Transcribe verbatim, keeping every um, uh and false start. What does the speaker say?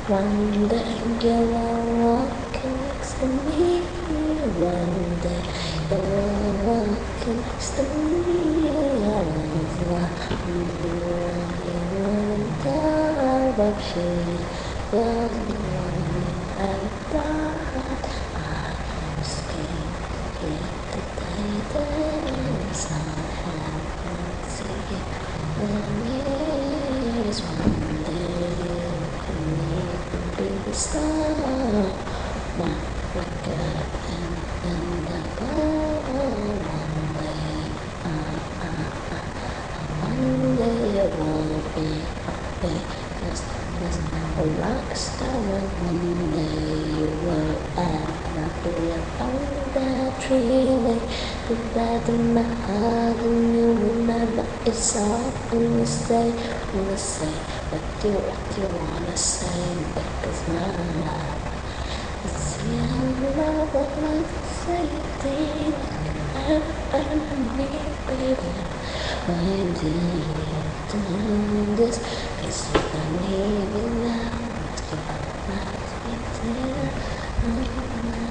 One day you'll walk next to me. One day you'll walk next to me. And one day you'll she will be I thought I was scared. Yet the titans I see when years one day you be the star. My record and and the goal. One day, uh, uh, uh, one day it won't be a day. Cause there's a rock star. One day you will act not be upon that tree. Goodbye to my heart, and you remember it's all when you say, when you say what you, what you wanna say. Because my love, see I love what I say, thing I am me, baby. Why do you do this? Cause I need you now. Let's go back to